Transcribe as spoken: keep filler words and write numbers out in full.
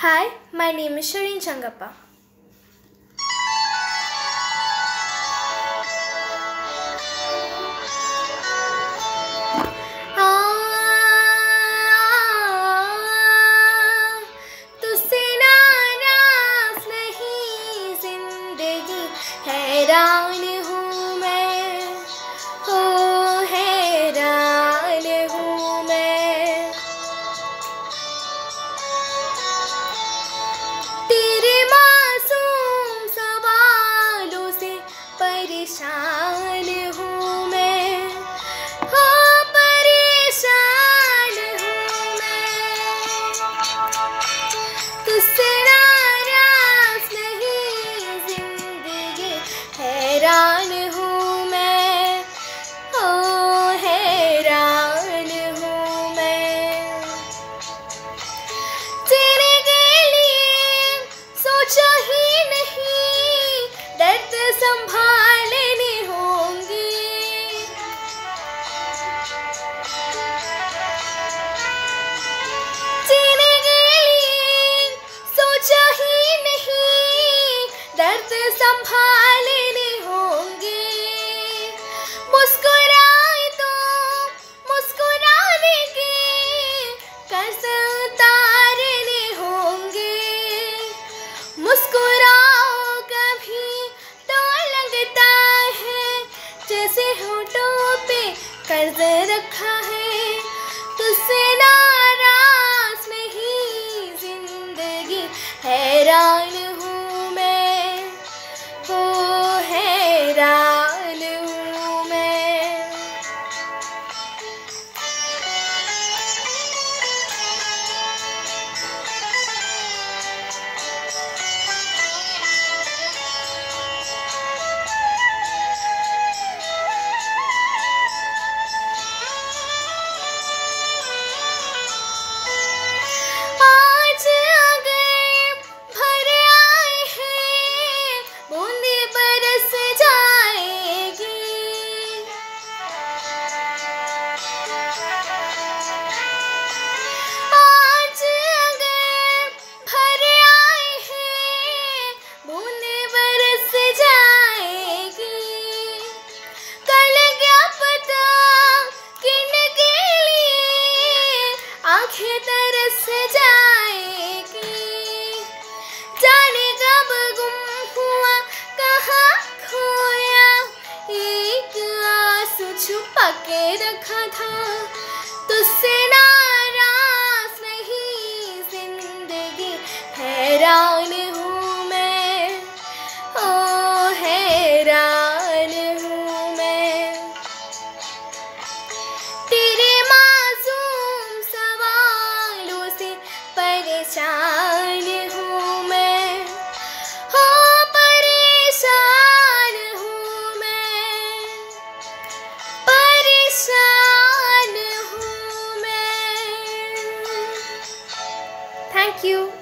Hi, my name is Shireen Changappa. तुझसे नाराज़ नहीं जिंदगी, हैरान हूँ मैं, हो हैरान हूँ मैं। तेरे मासूम सवालों से परेशान हूँ मैं, हो परेशान हूँ मैं। तुझसे नाराज़ नहीं जिंदगी, हैरान हूँ मैं, हो हैरान हूँ मैं। तेरे के लिए सोचा ही नहीं, दर्द संभालने होंगे। तेरे के लिए सोचा ही नहीं, दर्द संभालने होंगे। मुस्कुराए तो मुस्कुराने के कर्ज उतारने होंगे। मुस्कुराओ कभी तो लगता है जैसे होठों पे कर्ज रखा है। तुझसे नाराज़ नहीं जिंदगी, हैरान हूँ मैं, हो हैरान हूँ मैं। आज अगर भर आए हैं, बूंदे बरस जाएगी। आज अगर भर आए हैं, बूंदे बरस जाएगी। कल क्या पता किन के लिए आंखें तरस जाएगी। जाने कब गुम हुआ, कहाँ खोया, एक आंसू छुपा के रखा था। तुझसे नाराज़ नहीं जिंदगी, हैरान हूँ मैं, ओ हैरान हूँ मैं। तेरे मासूम सवालों से परेशान हूँ मैं, हो परेशान हूँ मैं, परेशान हूँ मैं। Thank you.